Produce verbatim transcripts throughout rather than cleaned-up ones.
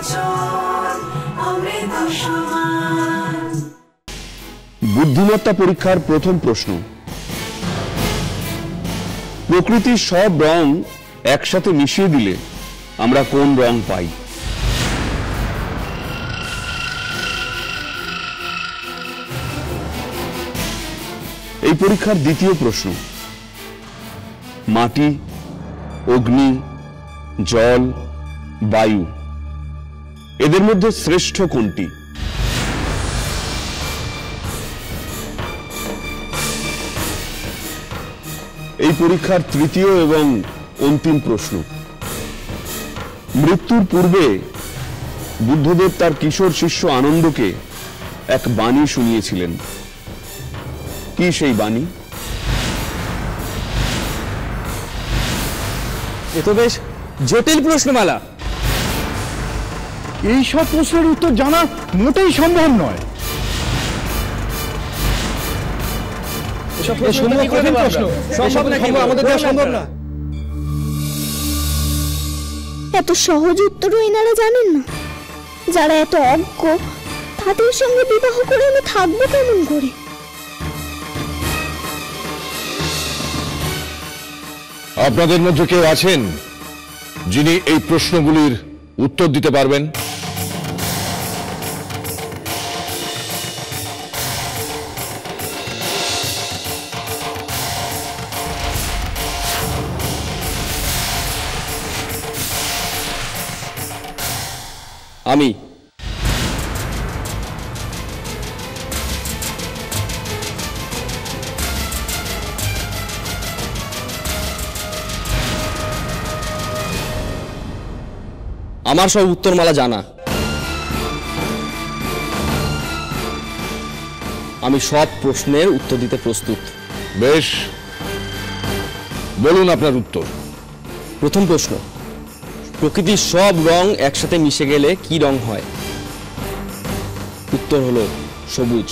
বুদ্ধিমত্তা পরীক্ষার প্রথম প্রশ্ন। প্রকৃতির সব রং একসাথে মিশিয়ে দিলে আমরা কোন রং পাই? এই পরীক্ষার দ্বিতীয় প্রশ্ন। মাটি, অগ্নি, জল, বায়ু এদের মধ্যে শ্রেষ্ঠ কোনটি? এই পরীক্ষার তৃতীয় এবং অন্তিম প্রশ্ন। মৃত্যুর পূর্বে বুদ্ধদেব তার কিশোর শিষ্য আনন্দকে এক বাণী শুনিয়েছিলেন। কি সেই বাণী? এ তো বেশ জটিল প্রশ্নমালা। এই সব প্রশ্নের উত্তর জানা মোটেই সম্ভব নয়। এত সহজ উত্তরও এনারা জানেন না। যারা এত অজ্ঞ তাদের সঙ্গে বিবাহ করে আমি থাকবো কেমন করে? আপনাদের মধ্যে কেউ আছেন যিনি এই প্রশ্নগুলির উত্তর দিতে পারবেন? আমি। আমার সব উত্তরমালা জানা। আমি সব প্রশ্নের উত্তর দিতে প্রস্তুত। বেশ, বলুন আপনার উত্তর। প্রথম প্রশ্ন। প্রকৃতির সব রং একসাথে মিশে গেলে কি রং হয়? উত্তর হলো সবুজ।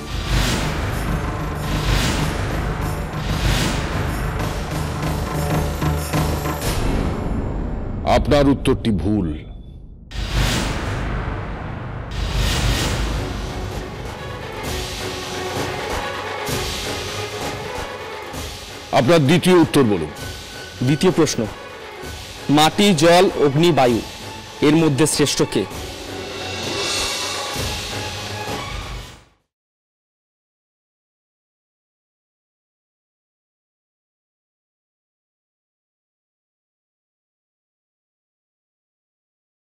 আপনার উত্তরটি ভুল। আপনার দ্বিতীয় উত্তর বলুন। দ্বিতীয় প্রশ্ন। মাটি, জল, অগ্নি, বায়ু এর মধ্যে শ্রেষ্ঠ কে?